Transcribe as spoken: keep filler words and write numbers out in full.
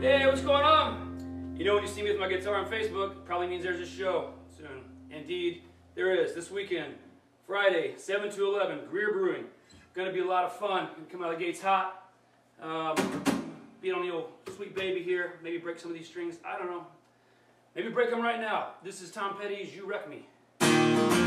Hey, what's going on? You know, when you see me with my guitar on Facebook, probably means there's a show soon. Indeed, there is. This weekend, Friday, seven to eleven, Greer Brewing. Gonna be a lot of fun. Gonna come out of the gates hot. Um, beat on the old Sweet Baby here. Maybe break some of these strings. I don't know. Maybe break them right now. This is Tom Petty's You Wreck Me.